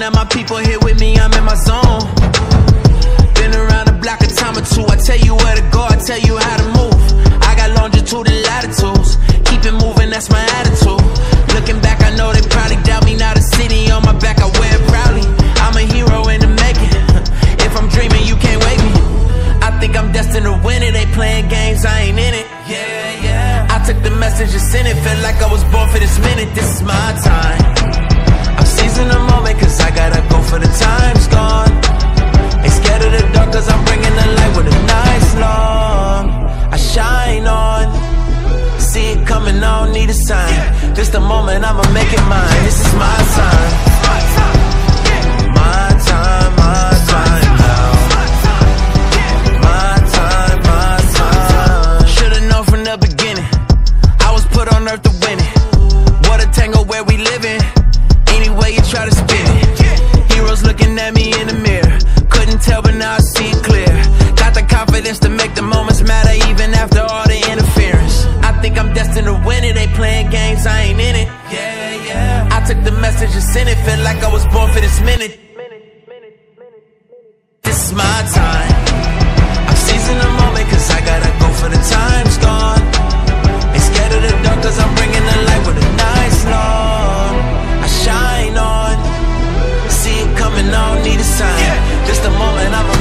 now my people here with me, I'm in my zone. Been around the block a time or two. I tell you where to go, I tell you how to move. I got longitude and latitudes. Keep it moving, that's my attitude. Looking back, I know they probably doubt me. Now the city on my back, I wear it proudly. I'm a hero in the making. If I'm dreaming, you can't wake me. I think I'm destined to win it. They playing games, I ain't in it. Yeah, yeah. I took the message and sent it. Felt like I was born for this minute. This is my time. I'm seizing the moment, cause I gotta go for the time's gone. Ain't scared of the dark, cause I'm bringing the light with a nice long. I shine on. See it coming, I don't need a sign. This the moment, I'ma make it mine. This is my time. My time, my time now. My time, my time. Should've known from the beginning, I was put on earth to win it. What a tangle where we living. Any way you try to spin it. Heroes looking at me in the mirror. Couldn't tell, but now I see it clear. Got the confidence to make the moments matter, even after all the interference. I think I'm destined to win it. They playing games, I ain't in it. Yeah, yeah. I took the message and sent it. Felt like I was born for this minute. This is my time. I'm seizing the moment, cause I gotta go for the time's gone. Ain't scared of the dark, cause I'm bringing the light with a nice long. I shine on. See it coming, I don't need a sign. Just a moment, I'm